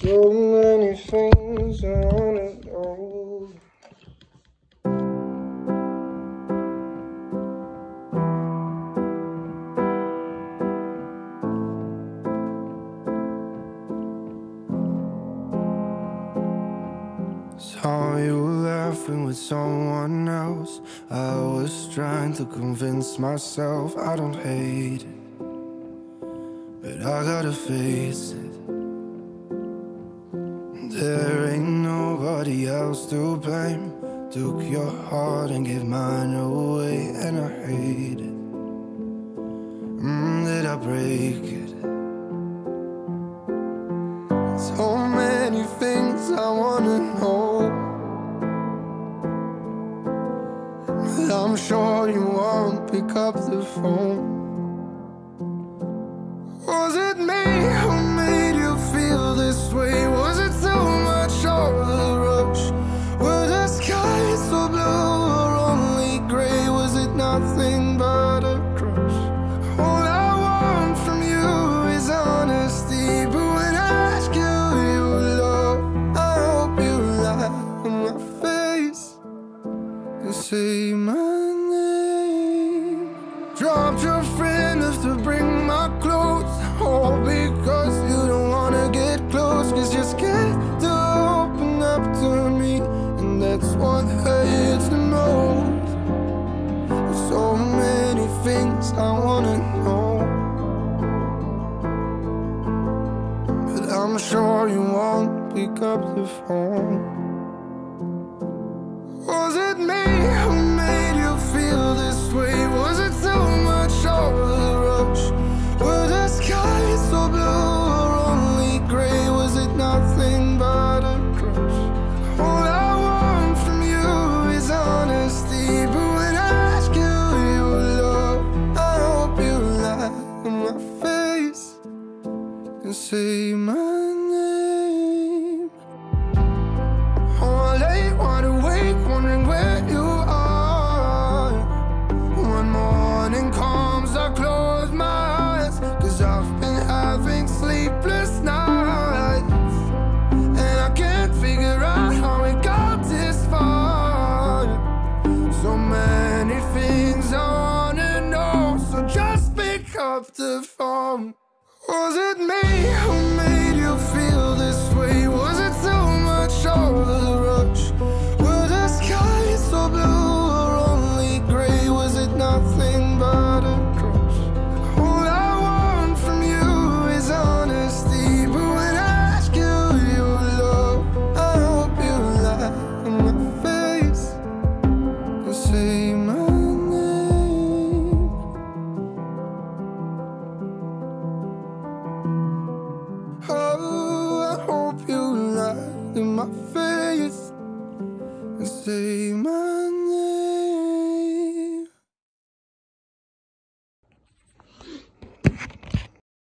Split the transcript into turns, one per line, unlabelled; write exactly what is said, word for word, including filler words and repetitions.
So many things I wanna know. Saw you laughing with someone else. I was trying to convince myself I don't hate it, but I gotta face it. There ain't nobody else to blame. Took your heart and gave mine away, and I hate it. Mm, did I break it? So many things I wanna know, but I'm sure you won't pick up the phone. Was it me who made you feel this way? Was it so much of a rush? Were the skies so blue or only gray? Was it nothing but a crush? All I want from you is honesty, but when I ask you your love, I hope you lie on my face and say my name. Dropped your friend just to bring my clothes, all because you don't wanna get close, 'cause you're scared to open up to me, and that's what hurts the most. There's so many things I wanna know, but I'm sure you won't pick up the phone. Was it me who made you feel this way? Was it so much of a rush? Were the skies so blue or only gray? Was it nothing but a crush? All I want from you is honesty, but when I ask you your love, I hope you lie in my face and say my name. Oh, I lay wide awake wondering where you are. One morning comes, I close my eyes, 'cause I've been having sleepless nights, and I can't figure out how it got this far. So many things I wanna know, so just pick up the phone. Was it me who made you feel this way? Was it so much of a rush? Were the skies so blue or only gray? Was it nothing but a crush? All I want from you is honesty, but when I ask you your love, I hope you lie in my face and say my name. Oh, I hope you lie in my face and say my